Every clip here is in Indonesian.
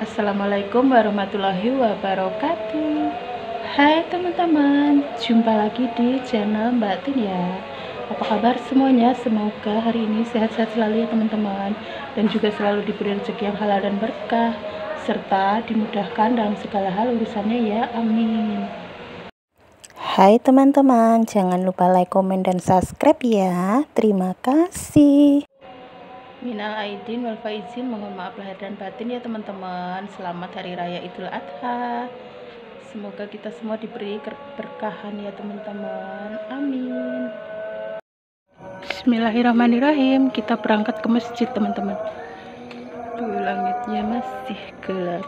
Assalamualaikum warahmatullahi wabarakatuh. Hai teman-teman, jumpa lagi di channel Mbak Tin ya. Apa kabar semuanya? Semoga hari ini sehat-sehat selalu ya teman-teman, dan juga selalu diberi rezeki yang halal dan berkah, serta dimudahkan dalam segala hal urusannya ya, amin. Hai teman-teman, jangan lupa like, komen, dan subscribe ya. Terima kasih. Minal aidin wal faizin, mohon maaf lahir dan batin ya teman-teman. Selamat Hari Raya Idul Adha. Semoga kita semua diberi keberkahan ya teman-teman. Amin. Bismillahirrahmanirrahim. Kita berangkat ke masjid teman-teman. Tuh langitnya masih gelap.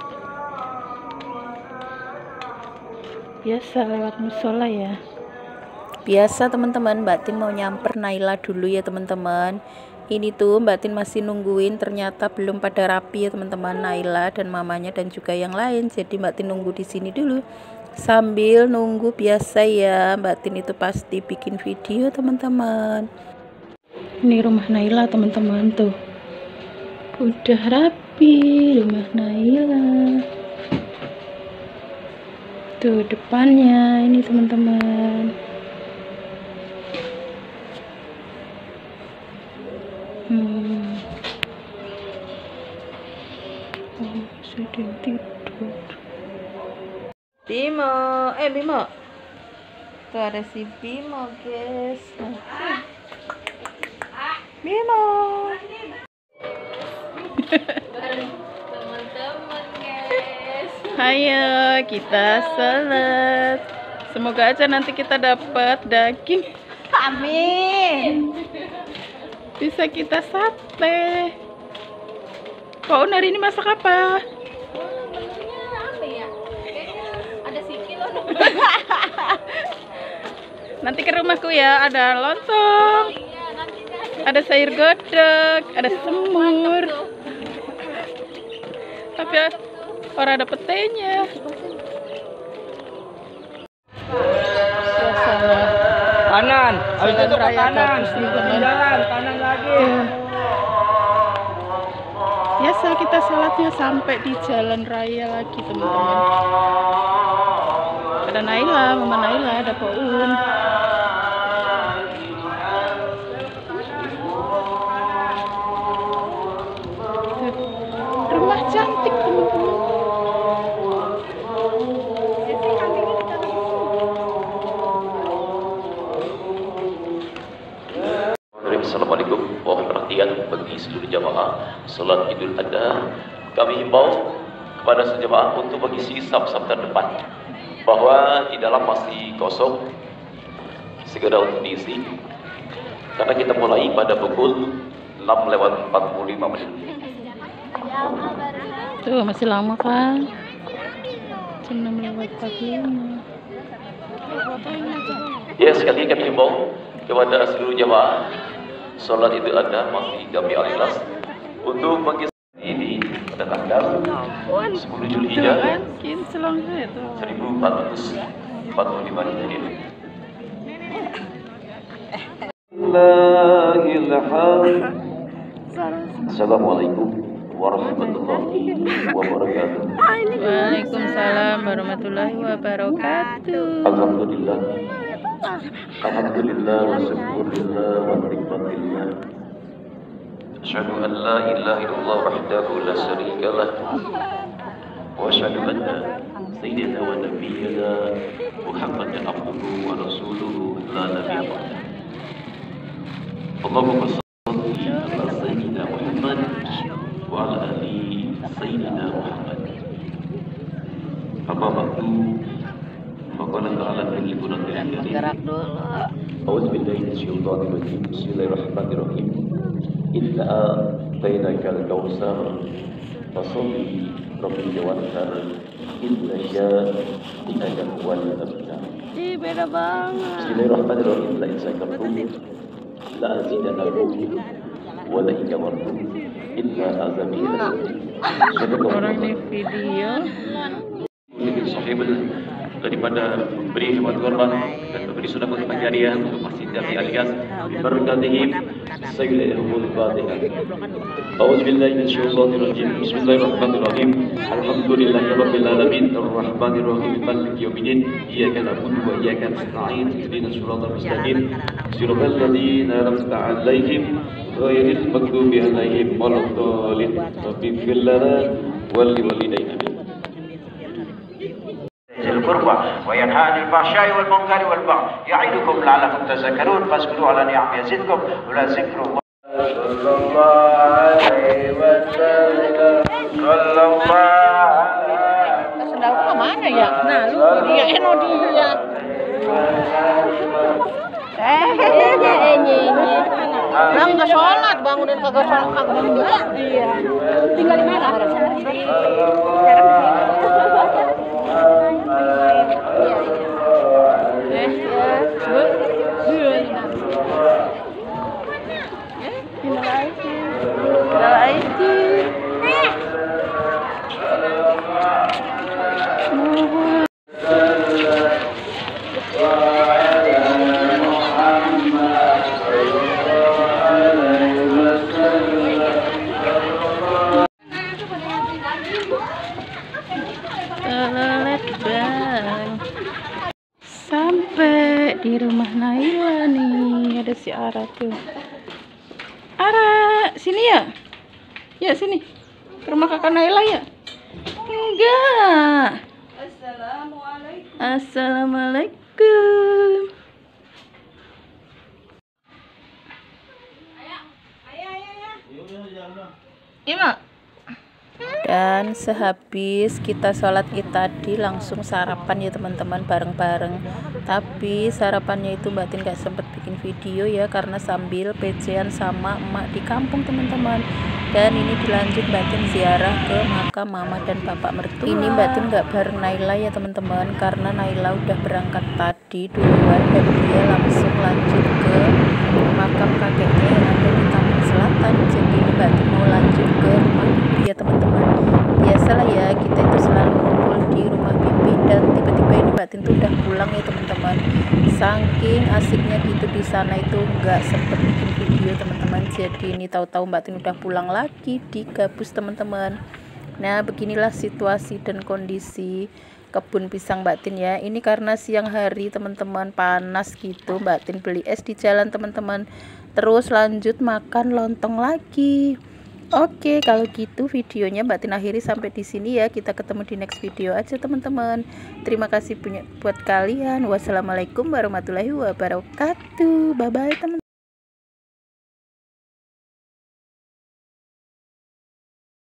Biasa lewat musola ya. Biasa teman-teman, Mbak Tin mau nyamper Naila dulu ya teman-teman. Ini tuh Mbak Tin masih nungguin, ternyata belum pada rapi ya teman-teman, Naila dan mamanya dan juga yang lain. Jadi Mbak Tin nunggu di sini dulu. Sambil nunggu biasa ya, Mbak Tin itu pasti bikin video teman-teman. Ini rumah Naila teman-teman tuh. Udah rapi rumah Naila. Tuh depannya ini teman-teman. Oh, sudah tidur. Bimo. Tuh ada si Bimo, guys. Bimo. Teman-teman, guys. Ayo kita salat. Semoga aja nanti kita dapat daging. Amin. Bisa kita sate. Kau hari ini masak apa? Menunya apa ya? Kayaknya ada sikil loh. Nanti ke rumahku ya, ada lontong, Iya, nanti ada sayur godok, ada semur. Tapi orang ada petenya. Suasana Kanan, habis itu ke raya kanan, bagus, ikutin teman-teman. jalan, kanan lagi. Biasa kita sholatnya sampai di jalan raya lagi teman-teman. Ada Naila, Mama Naila, ada Poun. Rumah cantik teman-teman. Assalamualaikum. Mohon perhatian bagi seluruh jamaah salat Idul Adha. Kami himbau kepada sejamaah untuk mengisi saf-saf terdepan, bahwa di dalam masih kosong, segera untuk diisi, karena kita mulai pada pukul 6:45. Tuh masih lama kan? Jam 6:45. Ya, sekali kami himbau kepada seluruh jamaah salat Idul Adha masih kami alilas untuk mengisi ini pada tanggal 10 Juli Tuh kan? 1445 Hijriah. Assalamualaikum warahmatullahi wabarakatuh. Waalaikumsalam warahmatullahi wabarakatuh. Alhamdulillah wa syukurillah wa nikmatillah. Asyhadu an la ilaha illallah wahdahu la syarika lah, wa asyhadu anna sayyidina wa nabiyyana Muhammadan abduhu wa rasuluhu la nabiyya ba'dah. Allahumma shalli ala sayyidina Muhammad wa ala ali sayyidina Muhammad. Amma ba'du. Faqala ta'ala fil Qur'anil Karim. A'udzu billahi minasyaitonir rajim. Bismillahirrahmanirrahim. Inna a'tainakal kautsar fasholli rabbil wanhar. Inna syani'aka huwal abtar. Ih, beda banget. Bismillahirrahmanirrahim. La in syakartum la azidannakum wa la in kafartum inna azabi Orang ini video. sahibul daripada beri hemat korban dan memberi sedekah jariah untuk Masjid Jami Alias berkatihim sayyidul Fatihah. A'udzubillahi minasyaitonirrajim. Bismillahirrahmanirrahim. Alhamdulillahirabbil alamin arrahmanir rahim maliki yaumiddin. Iyyaka na'budu wa iyyaka nasta'in. Ihdinas siratal mustaqim. Siratal ladzina an'amta 'alaihim ghairil maghdubi 'alaihim waladdallin. Rabbil lana wal walidayna. القربى وينهى عن الفحشاء والمنكر والبغي يعظكم لعلكم تذكرون فاذكروا على نعم يزدكم ولذكر الله صلى الله عليه وسلم صلى الله Sendalku kemana ya? Nah, lu dia dia. Bang nggak sholat, bangunin kagak sholat kagak enggak. Iya. Tinggal di mana? Sampai di rumah Naila nih, ada si Ara tuh. Ara, sini ya? Ya sini, ke rumah kakak Naila ya? Enggak. Assalamualaikum. Ima. Dan sehabis kita sholat id tadi langsung sarapan ya teman-teman bareng-bareng. Tapi sarapannya itu Mbak Tin gak sempet bikin video ya karena sambil PC-an sama emak di kampung teman-teman. Dan ini dilanjut Mbak Tin ziarah ke makam mama dan bapak mertua. Ini Mbak Tin gak bareng Naila ya teman-teman karena Naila udah berangkat tadi duluan dan dia langsung lanjut ke makam kakeknya yang ada di Taman Selatan. Jadi ini Mbak Tin mau lanjut ke rumah bibi ya teman-teman. Biasalah ya kita itu selalu ngumpul di rumah bibi dan tiba-tiba ini Mbak Tin tuh udah pulang ya teman-teman. Saking asiknya gitu di sana itu nggak sempet bikin video teman-teman. Jadi ini tahu-tahu Mbak Tin udah pulang lagi di Gabus teman-teman. Nah beginilah situasi dan kondisi kebun pisang Mbak Tin ya. Ini karena siang hari teman-teman panas gitu, Mbak Tin beli es di jalan teman-teman. Terus lanjut makan lontong lagi. Oke, kalau gitu videonya Mbak Tin akhiri sampai di sini ya. Kita ketemu di next video aja teman-teman. Terima kasih buat kalian. Wassalamualaikum warahmatullahi wabarakatuh. Bye bye teman-teman.